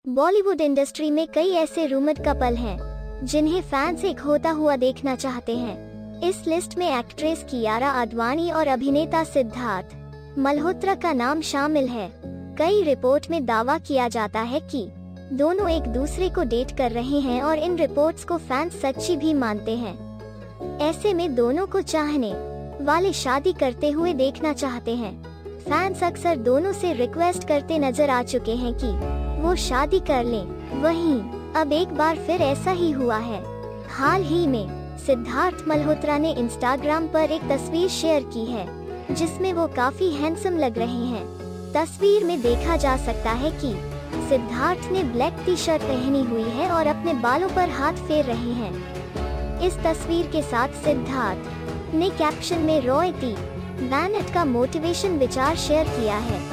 Bollywood industry में कई ऐसे रूमर्ड कपल हैं जिन्हें फैंस एक होता हुआ देखना चाहते हैं। इस लिस्ट में एक्ट्रेस कियारा आडवाणी और अभिनेता सिद्धार्थ मल्होत्रा का नाम शामिल है। कई रिपोर्ट में दावा किया जाता है कि दोनों एक दूसरे को डेट कर रहे हैं और इन रिपोर्ट्स को फैंस सच्ची भी मानते हैं। ऐसे में दोनों को चाहने वाले शादी करते हुए देखना चाहते हैं। फैंस अक्सर दोनों से रिक्वेस्ट करते नजर आ चुके हैं कि वो शादी कर लें। वहीं अब एक बार फिर ऐसा ही हुआ है। हाल ही में सिद्धार्थ मल्होत्रा ने इंस्टाग्राम पर एक तस्वीर शेयर की है जिसमें वो काफी हैंडसम लग रहे हैं। तस्वीर में देखा जा सकता है कि सिद्धार्थ ने ब्लैक टी शर्ट पहनी हुई है और अपने बालों पर हाथ फेर रहे हैं। इस तस्वीर के साथ सिद्धार्थ ने कैप्शन में रॉय टी बैनेट का मोटिवेशन विचार शेयर किया है।